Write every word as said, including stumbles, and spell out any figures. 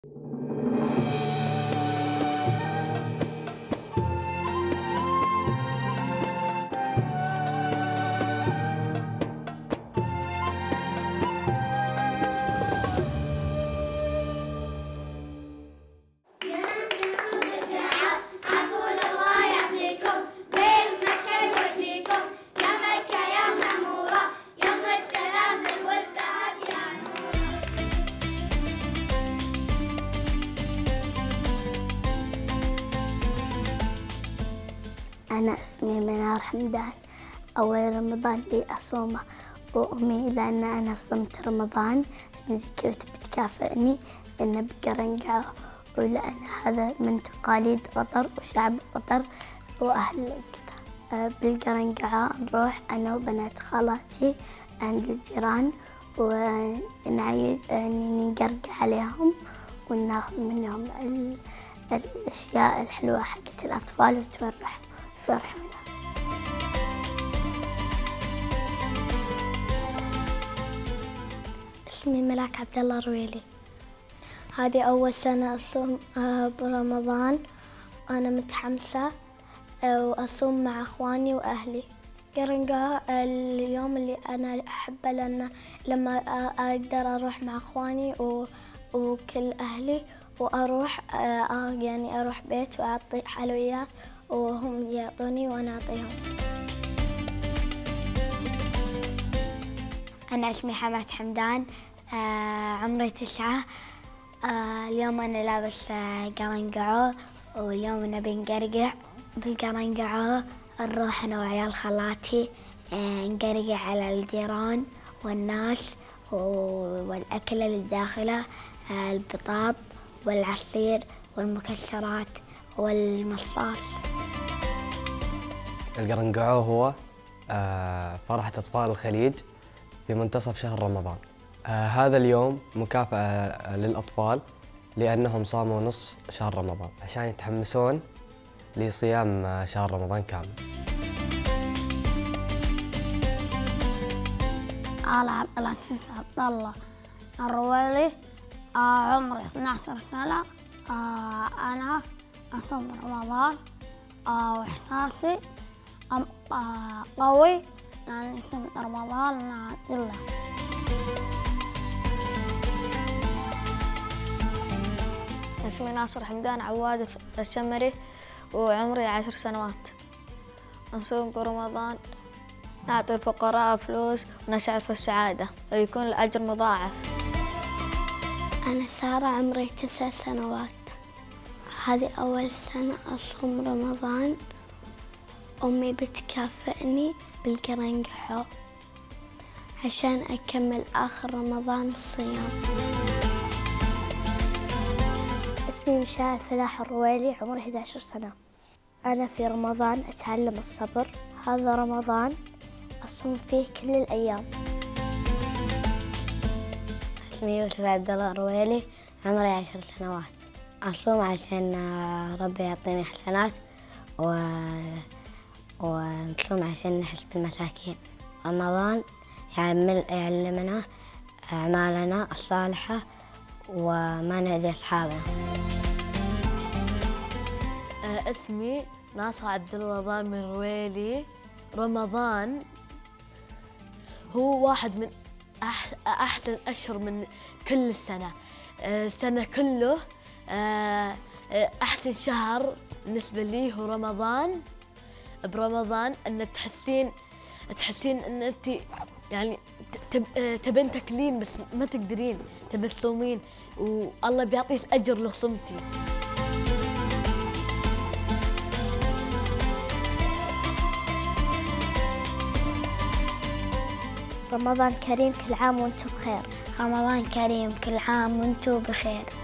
أنا اسمي منار حمدان. أول رمضان لي أصومه وأمي لأن أنا صمت رمضان عشان زي كذا تبي تكافئني إنه بقرنقعه، ولأن هذا من تقاليد قطر وشعب قطر وأهل قطر. بالقرنقعة نروح أنا وبنات خالاتي عند الجيران ونقرقع عليهم وناخذ منهم الأشياء الحلوة حقت الأطفال وتفرحهم يفرحونا. اسمي ملاك عبد الله الرويلي. هذه أول سنة أصوم برمضان وأنا متحمسة وأصوم مع أخواني وأهلي. قرنقة اليوم اللي أنا أحبه لأن لما أقدر أروح مع أخواني وكل أهلي وأروح يعني أروح بيت وأعطي حلويات وهم يعطوني وأنا أعطيهم. أنا اسمي حماد حمدان، آه عمري تسعة. آه اليوم أنا لابس آه قرنقعة واليوم نبي نقرقع. بالقرنقعة نروح أنا وعيال خالاتي آه نقرقع على الجيران والناس والأكلة اللي داخله آه البطاط والعصير والمكسرات والمصاص. القرنقعة هو آه فرحة أطفال الخليج في منتصف شهر رمضان. آه هذا اليوم مكافأة للأطفال لأنهم صاموا نص شهر رمضان عشان يتحمسون لصيام شهر رمضان كامل. أنا عبد العزيز عبد الله الرويلي، آه عمري اثنتي عشرة سنة. آه أنا أصوم رمضان آه وإحساسي آه قوي لأني صمت رمضان لله. اسمي ناصر حمدان عواد الشمري وعمري عشر سنوات. نصوم برمضان نعطي الفقراء فلوس ونشعر في السعادة ويكون الأجر مضاعف. أنا سارة عمري تسع سنوات. هذه أول سنة أصوم رمضان. أمي بتكافئني بالقرنقعة عشان أكمل آخر رمضان الصيام. اسمي مشاعر فلاح الرويلي، عمري إحدى عشرة سنة. أنا في رمضان أتعلم الصبر. هذا رمضان أصوم فيه كل الأيام. اسمي يوسف عبد الله الرويلي، عمري عشر سنوات. أصوم عشان ربي يعطيني حسنات و... ونصوم عشان نحس بالمساكين. رمضان يعلم... يعلمنا أعمالنا الصالحة وما نأذي أصحابنا. اسمي ناصر عبد الله ضامن الرويلي. رمضان هو واحد من أحسن أشهر من كل السنة. السنة كله أحسن شهر بالنسبة لي هو رمضان. برمضان أن تحسين تحسين أن أنت يعني تبين تاكلين بس ما تقدرين، تبين تصومين والله بيعطيك أجر لو صمتي. رمضان كريم، كل عام وانتم بخير. رمضان كريم، كل عام وانتم بخير.